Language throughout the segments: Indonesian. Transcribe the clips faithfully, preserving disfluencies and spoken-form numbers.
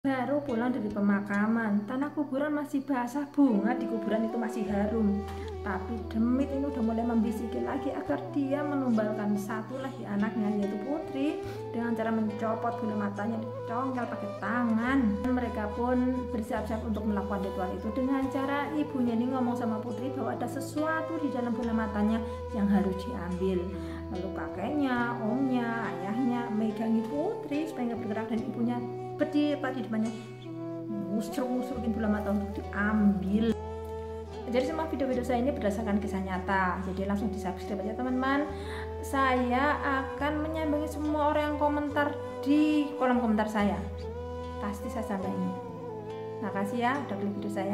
Baru pulang dari pemakaman, tanah kuburan masih basah, bunga di kuburan itu masih harum. Tapi demit ini udah mulai membisiki lagi agar dia menumbalkan satu lagi anaknya, yaitu Putri, dengan cara mencopot bola matanya, dicongkel pakai tangan. Dan mereka pun bersiap-siap untuk melakukan ritual itu dengan cara ibunya ini ngomong sama Putri bahwa ada sesuatu di dalam bola matanya yang harus diambil. Lalu kakeknya, omnya, ayahnya megangi Putri supaya nggak bergerak, dan ibunya berdiri di depannya ngusruk-ngusrukin bola mata untuk diambil. Jadi semua video-video saya ini berdasarkan kisah nyata, jadi langsung di-subscribe aja teman-teman. Saya akan menyambangi semua orang yang komentar di kolom komentar saya, pasti saya sambangi. Makasih ya udah klik video saya.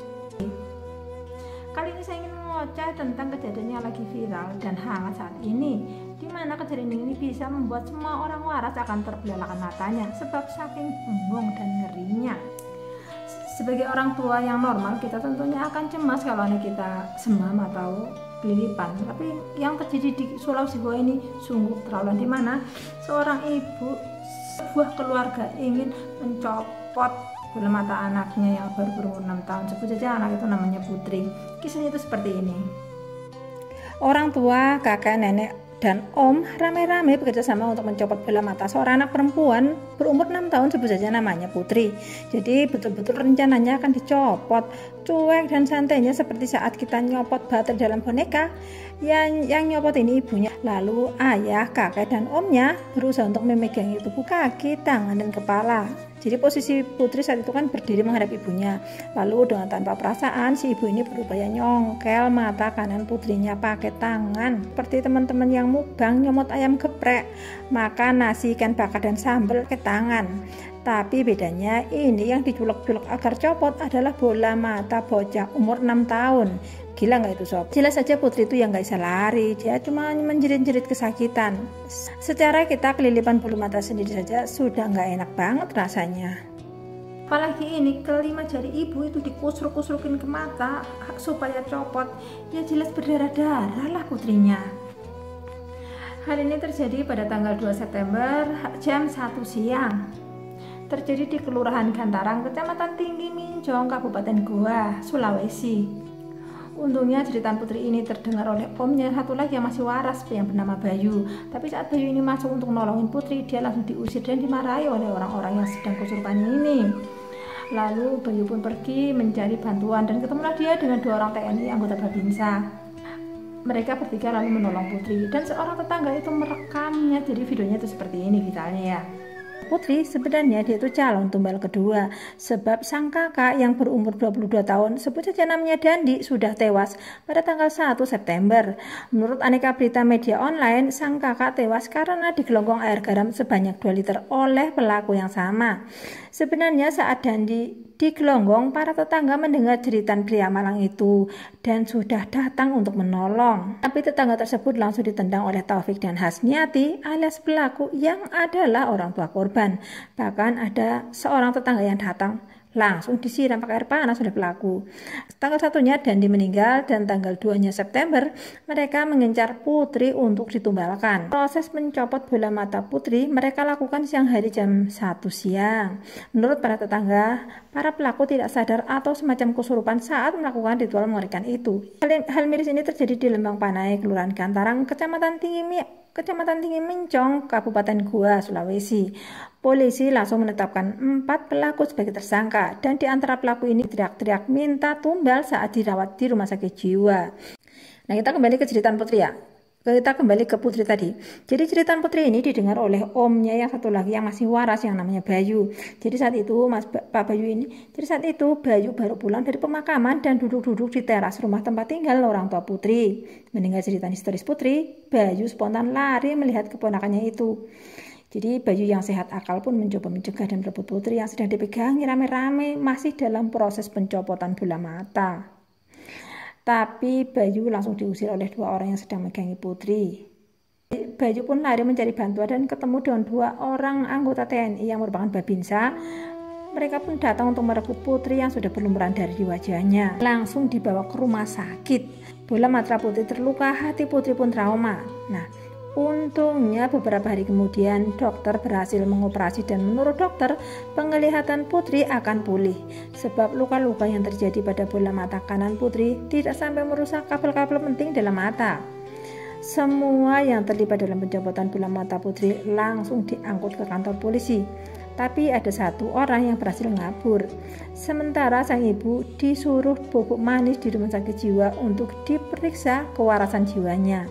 Kali ini saya ingin ngoceh tentang kejadian yang lagi viral dan hangat saat ini, di mana kejadian ini bisa membuat semua orang waras akan terbelalakan matanya sebab saking bengong dan ngerinya. Sebagai orang tua yang normal, kita tentunya akan cemas kalau anak kita semam atau kelilipan. Tapi yang terjadi di Sulawesi Goa ini sungguh terlalu, di mana seorang ibu, sebuah keluarga ingin mencopot bola mata anaknya yang baru berumur enam tahun. Sebut saja anak itu namanya Putri. Kisahnya itu seperti ini. Orang tua, kakek, nenek, dan om ramai-ramai bekerja sama untuk mencopot bola mata seorang anak perempuan berumur enam tahun, sebut saja namanya Putri. Jadi betul-betul rencananya akan dicopot, cuek dan santainya seperti saat kita nyopot baterai dalam boneka. Yang, yang nyopot ini ibunya. Lalu ayah, kakek, dan omnya berusaha untuk memegangi tubuh, kaki, tangan, dan kepala. Jadi posisi Putri saat itu kan berdiri menghadap ibunya. Lalu dengan tanpa perasaan si ibu ini berupaya nyongkel mata kanan Putrinya pakai tangan. Seperti teman-teman yang mukbang nyomot ayam geprek, makan nasi ikan bakar dan sambal pakai tangan. Tapi bedanya ini yang diculek-culek agar copot adalah bola mata bocah umur enam tahun. Gila nggak itu sob? Jelas saja Putri itu yang nggak bisa lari, dia cuma menjerit-jerit kesakitan. Secara kita kelilipan bulu mata sendiri saja sudah nggak enak banget rasanya. Apalagi ini kelima jari ibu itu dikusruk-kusrukin ke mata supaya copot, ya jelas berdarah-darah lah Putrinya. Hal ini terjadi pada tanggal dua September jam satu siang. Terjadi di Kelurahan Gantarang, Kecamatan Tinggi Minjong, Kabupaten Goa, Sulawesi. Untungnya jeritan Putri ini terdengar oleh omnya satu lagi yang masih waras yang bernama Bayu. Tapi saat Bayu ini masuk untuk nolongin Putri, dia langsung diusir dan dimarahi oleh orang-orang yang sedang kesurupannya ini. Lalu Bayu pun pergi mencari bantuan dan ketemulah dia dengan dua orang T N I anggota Babinsa. Mereka bertiga lalu menolong Putri dan seorang tetangga itu merekamnya. Jadi videonya itu seperti ini vitalnya ya. Putri sebenarnya dia itu calon tumbal kedua, sebab sang kakak yang berumur dua puluh dua tahun, sebut saja namanya Dandi, sudah tewas pada tanggal satu September. Menurut aneka berita media online, sang kakak tewas karena digelonggong air garam sebanyak dua liter oleh pelaku yang sama. Sebenarnya saat Dandi digelonggong, para tetangga mendengar jeritan pria malang itu dan sudah datang untuk menolong. Tapi tetangga tersebut langsung ditendang oleh Taufik dan Hasniati alias pelaku yang adalah orang tua korban. Bahkan ada seorang tetangga yang datang langsung disiram pakai air panas oleh pelaku. Tanggal satunya Dandi meninggal dan tanggal duanya September mereka mengincar Putri untuk ditumbalkan. Proses mencopot bola mata Putri mereka lakukan siang hari jam satu siang. Menurut para tetangga, para pelaku tidak sadar atau semacam kesurupan saat melakukan ritual mengerikan itu. Hal, hal miris ini terjadi di Lembang Panai, Kelurahan Gantarang, Kecamatan Tinggi Kecamatan Tinggi Minjong, Kabupaten Goa, Sulawesi. Polisi langsung menetapkan empat pelaku sebagai tersangka dan di antara pelaku ini teriak-teriak minta tumbal saat dirawat di rumah sakit jiwa. Nah, kita kembali ke jeritan Putri ya. Kita kembali ke Putri tadi. Jadi jeritan Putri ini didengar oleh omnya yang satu lagi yang masih waras yang namanya Bayu. Jadi saat itu Mas ba Pak Bayu ini, jadi saat itu Bayu baru pulang dari pemakaman dan duduk-duduk di teras rumah tempat tinggal orang tua Putri. Mendengar cerita historis Putri, Bayu spontan lari melihat keponakannya itu. Jadi Bayu yang sehat akal pun mencoba mencegah dan merebut Putri yang sedang dipegangi rame-rame masih dalam proses pencopotan bola mata. Tapi Bayu langsung diusir oleh dua orang yang sedang megangi Putri. Bayu pun lari mencari bantuan dan ketemu dengan dua orang anggota T N I yang merupakan Babinsa. Mereka pun datang untuk merebut Putri yang sudah berlumuran dari wajahnya. Langsung dibawa ke rumah sakit. Bola mata Putri terluka, hati Putri pun trauma. Nah, Untungnya beberapa hari kemudian dokter berhasil mengoperasi dan menurut dokter penglihatan Putri akan pulih sebab luka-luka yang terjadi pada bola mata kanan Putri tidak sampai merusak kabel-kabel penting dalam mata. Semua yang terlibat dalam pencopotan bola mata Putri langsung diangkut ke kantor polisi. Tapi ada satu orang yang berhasil ngabur. Sementara sang ibu disuruh bubuk manis di rumah sakit jiwa untuk diperiksa kewarasan jiwanya.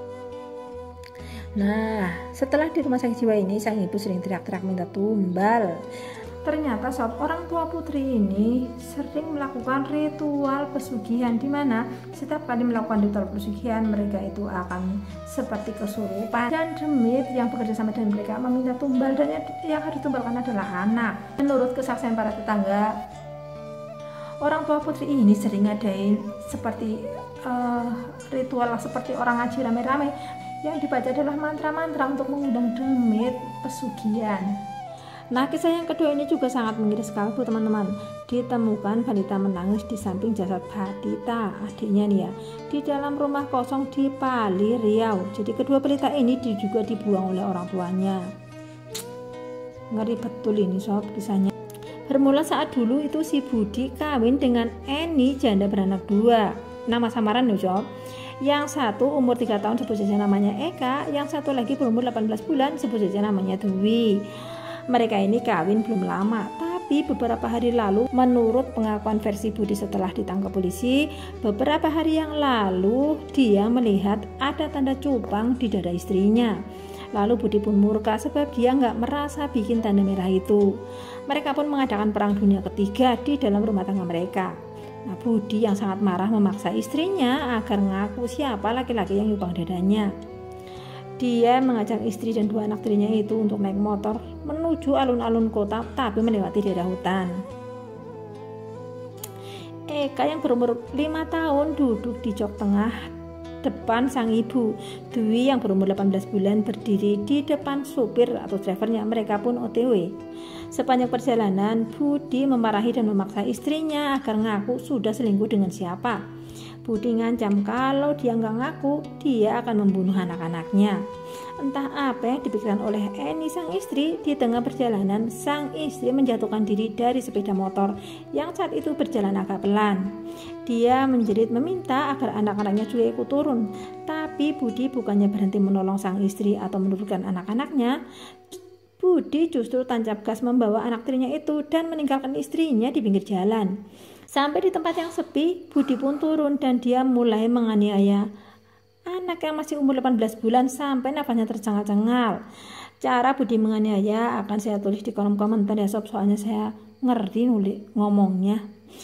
Nah, setelah di rumah sakit jiwa ini, sang ibu sering teriak-teriak minta tumbal. Ternyata sob, orang tua Putri ini sering melakukan ritual pesugihan, di mana setiap kali melakukan ritual pesugihan mereka itu akan seperti kesurupan dan demit yang bekerja sama dengan mereka meminta tumbal, dan yang harus ditumbalkan adalah anak. Menurut kesaksian para tetangga, orang tua Putri ini sering ngadain seperti uh, ritual seperti orang ngaji rame-rame. Yang dibaca adalah mantra-mantra untuk mengundang demit pesugihan. Nah, kisah yang kedua ini juga sangat mengiris kalbu teman-teman. Ditemukan balita menangis di samping jasad Badita, adiknya nih ya, di dalam rumah kosong di Pali, Riau. Jadi kedua balita ini juga dibuang oleh orang tuanya. Ngeri betul ini sob kisahnya. Bermula saat dulu itu si Budi kawin dengan Eni, janda beranak dua. Nama samaran loh sob. Yang satu umur tiga tahun sebut saja namanya Eka, yang satu lagi berumur delapan belas bulan sebut saja namanya Dwi. Mereka ini kawin belum lama, tapi beberapa hari lalu menurut pengakuan versi Budi setelah ditangkap polisi, beberapa hari yang lalu dia melihat ada tanda cupang di dada istrinya. Lalu Budi pun murka sebab dia nggak merasa bikin tanda merah itu. Mereka pun mengadakan perang dunia ketiga di dalam rumah tangga mereka. Nah, Budi yang sangat marah memaksa istrinya agar ngaku siapa laki-laki yang nyupang dadanya. Dia mengajak istri dan dua anak tirinya itu untuk naik motor menuju alun-alun kota tapi melewati daerah hutan. Eka yang berumur lima tahun duduk di jok tengah depan sang ibu. Dwi yang berumur delapan belas bulan berdiri di depan supir atau drivernya. Mereka pun O T W. Sepanjang perjalanan, Budi memarahi dan memaksa istrinya agar ngaku sudah selingkuh dengan siapa. Budi ngancam kalau dia nggak ngaku, dia akan membunuh anak-anaknya. Entah apa yang dipikirkan oleh Eni sang istri. Di tengah perjalanan, sang istri menjatuhkan diri dari sepeda motor yang saat itu berjalan agak pelan. Dia menjerit meminta agar anak-anaknya juga ikut turun. Tapi Budi bukannya berhenti menolong sang istri atau menurunkan anak-anaknya, Budi justru tancap gas membawa anak tirinya itu dan meninggalkan istrinya di pinggir jalan. Sampai di tempat yang sepi, Budi pun turun dan dia mulai menganiaya anak yang masih umur delapan belas bulan sampai nafasnya tercengal-cengal. Cara Budi menganiaya akan saya tulis di kolom komentar ya sob, soalnya saya ngerti nulis ngomongnya.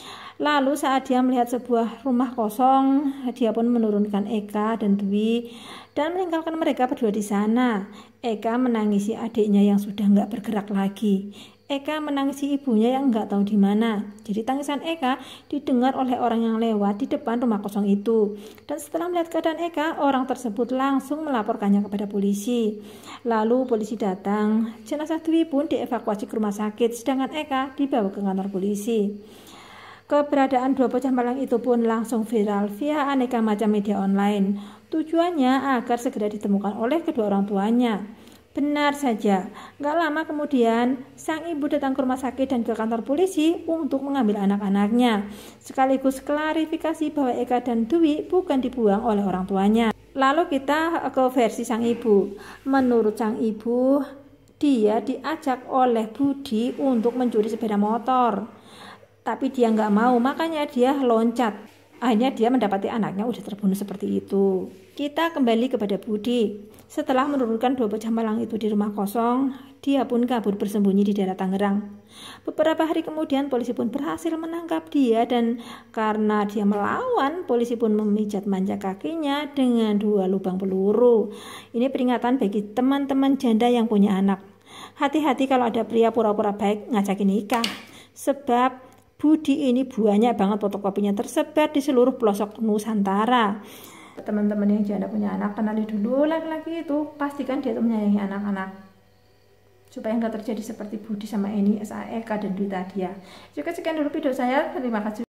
Lalu saat dia melihat sebuah rumah kosong, dia pun menurunkan Eka dan Dwi dan meninggalkan mereka berdua di sana. Eka menangisi adiknya yang sudah nggak bergerak lagi. Eka menangisi ibunya yang nggak tahu di mana. Jadi tangisan Eka didengar oleh orang yang lewat di depan rumah kosong itu. Dan setelah melihat keadaan Eka, orang tersebut langsung melaporkannya kepada polisi. Lalu polisi datang. Jenazah Dwi pun dievakuasi ke rumah sakit, sedangkan Eka dibawa ke kantor polisi. Keberadaan dua bocah malang itu pun langsung viral via aneka macam media online. Tujuannya agar segera ditemukan oleh kedua orang tuanya. Benar saja, gak lama kemudian sang ibu datang ke rumah sakit dan ke kantor polisi untuk mengambil anak-anaknya. Sekaligus klarifikasi bahwa Eka dan Dwi bukan dibuang oleh orang tuanya. Lalu kita ke versi sang ibu. Menurut sang ibu, dia diajak oleh Budi untuk mencuri sepeda motor. Tapi dia nggak mau, makanya dia loncat. Akhirnya dia mendapati anaknya udah terbunuh seperti itu. Kita kembali kepada Budi. Setelah menurunkan dua bocah malang itu di rumah kosong, dia pun kabur bersembunyi di daerah Tangerang. Beberapa hari kemudian polisi pun berhasil menangkap dia dan karena dia melawan, polisi pun memijat manja kakinya dengan dua lubang peluru. Ini peringatan bagi teman-teman janda yang punya anak. Hati-hati kalau ada pria pura-pura baik ngajakin nikah. Sebab Budi ini banyak banget fotokopinya tersebar di seluruh pelosok Nusantara. Teman-teman yang janda punya anak, kenali dulu laki-laki itu, pastikan dia itu menyayangi anak-anak supaya nggak terjadi seperti Budi sama Eni, Eka dan Dwi tadi ya. Juga sekian dulu video saya, terima kasih.